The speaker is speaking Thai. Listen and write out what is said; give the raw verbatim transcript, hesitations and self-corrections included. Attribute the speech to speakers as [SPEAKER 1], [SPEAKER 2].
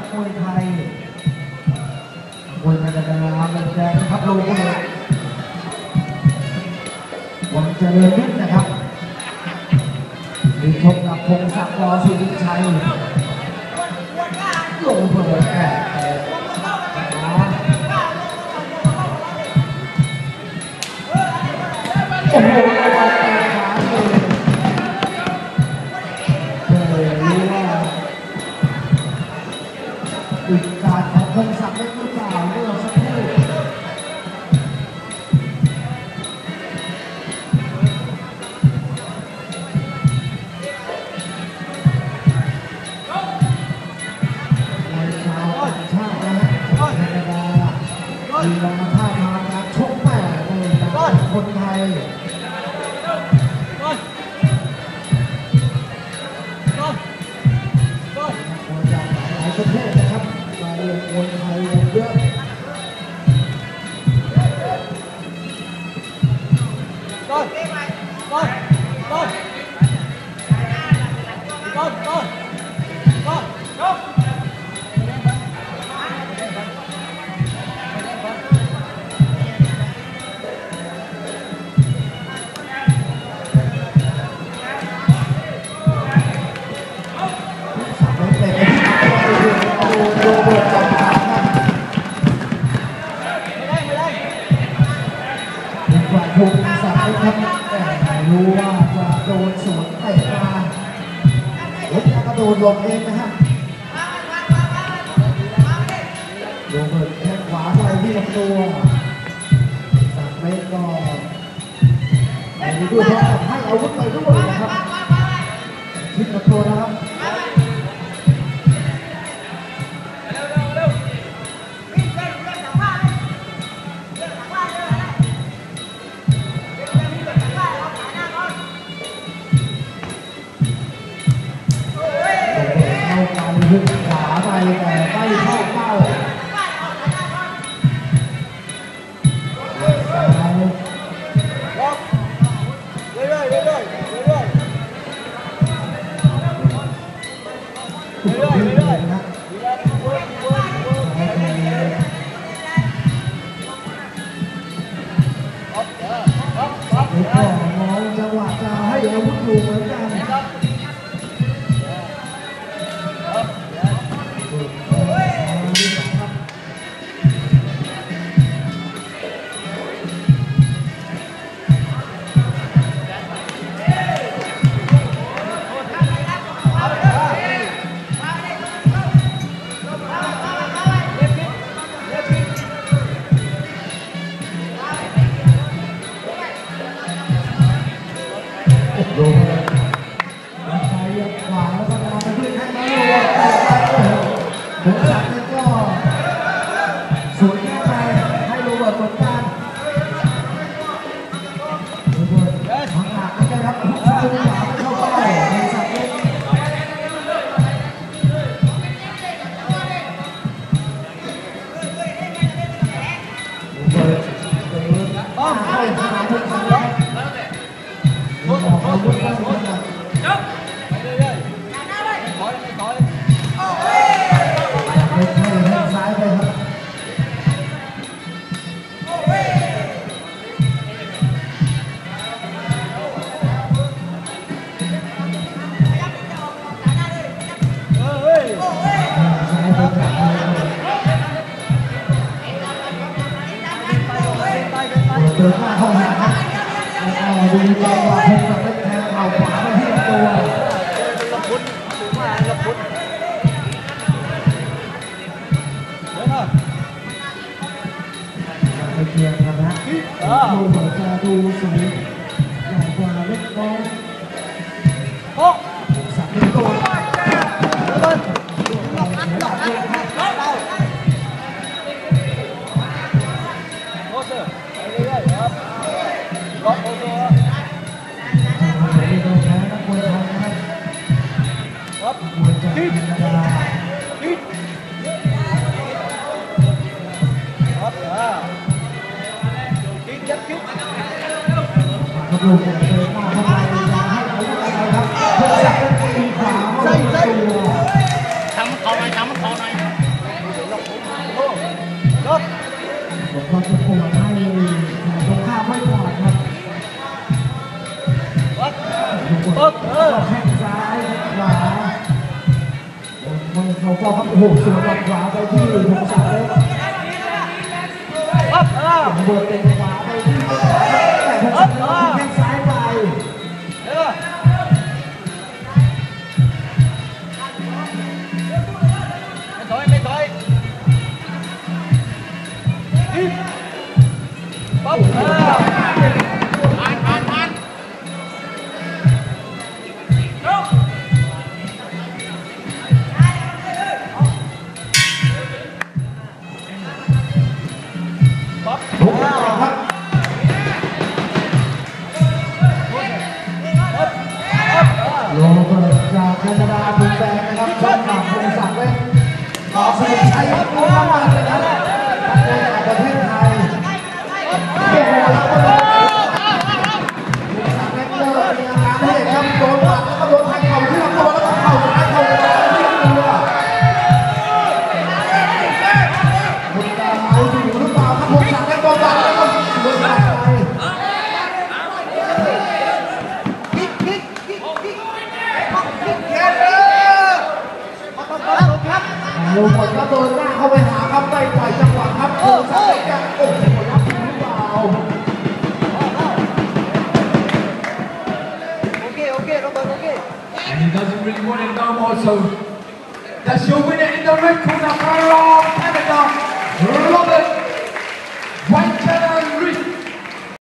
[SPEAKER 1] มวยไทยมวยไทยดาราเป็นแดงนะครับโลโก้วังเจริญวิทย์นะครับมีชกกับพงศักดิ์ ร.สุริชัยโลเบิร์ตแอบโอ้โหเอาแตะขาเลยเลยรู้ว่าอีกการของพงศักดิ์เล็กหรือเปล่าเมื่อสักครู่มีรางวัลท่าทางการชกแม่เลยจากคนไทยคนจากหลายประเทศนะครับมาเรียนมวยไทยเยอะต้นต้นต้นต้นต้นต้นต้นถูกสับนะครับแต่รู้ว่าจะโดนสวนเตะมาแล้วจะกระโดดหลบเองนะฮะโดนเปิดแข้งขวาไปที่ลำตัวสับไม่ก็ไปด้วยเพราะให้อาวุธไปด้วยนะครับชิดกับตัวนะครับขึ้นขวาไปแต่ไม่เข้าเป้าเรื่อยๆเรื่อยๆเรื่อยๆเรื่อยๆเรื่อยๆนะก็มองจังหวะจะให้อาวุธอยู่เหมือนกันลงใช้ขวาแล้วก็มาเป็นแข้งซ้ายรัวผมสักนี่ก็สวนแข้งไปให้โรเบิร์ตกดการโรเบิร์ตทางหลักไม่ได้รับทุกซ้ายขวาไม่เข้าเป้าผมสักเล็กโรเบิร์ตเดินเข้าหาทุกซ้ายออกอาวุธได้ขนาดไปเรื่อยๆถอยถอยไม่ใช่แข้งซ้ายไปครับเดินหน้าเข้าหาครับดูจังหวะพงศักดิ์เล็กแทงเข่าขวาไปที่ลำตัวละพุทธถึงมาละพุทธเดี๋ยวนะไปเกียร์กันนะดูเหมือนจะดูสูงใหญ่กว่าเล็กน้อยพงศักดิ์เป็นตัวแล้วก็หลบอัดหลบอัดโคเซอร์ไปเรื่อยๆครับล็อกโคเซอร์โดนแพ้นักมวยไทยนะครับครับมวยจากแคนาดาครับคิดยัดคิดครับลูกเดินหน้าเข้าไปอยากให้อาวุธอะไรครับเพื่อจะเป็นตีขวาใส่ใส่ทำเขาหน่อยทำเขาหน่อยก็จะปวดให้ตรงข้ามไม่ก่อนครับปุ๊บเออแข้งซ้ายขวามันเขาก็ครับโอ้โหสวนขวาไปที่พงศักดิ์เล็กปุ๊บเออเบิร์ดเต็มขวาไปที่แต่พงศักดิ์เล็กแข้งซ้ายไปเออไม่ถอยไม่ถอยปุ๊บเออผ่านผ่านผ่านทุกอย่างครับโลเบิร์ตจากแคนาดาถูกแบนนะครับช่องหลังพงศักดิ์เล็กขอเสนอชัยครับตัวมากเลยครับจากประเทศไทยโอ้โหแล้วก็พงศักดิ์เล็กเลิกมีอาการให้ครับโดนหมัดแล้วก็โดนแทงเข่าที่ลำตัวแล้วก็เข่าซ้ายเข่าขวาที่ลำตัวคุณตาเอาอยู่หรือเปล่าครับพงศักดิ์เล็กโดนหมัดแล้วก็โดนหมัดไปโลหมดก็โดนหน้าเข้าไปหาครับได้ปล่อยจังหวะครับโอ้โหโอ้โหรับหรือเปล่าโอเคโอเคโรเบิร์ตโอเค
[SPEAKER 2] And he doesn't really want it no more, so that's your winner in the red corner, Canada.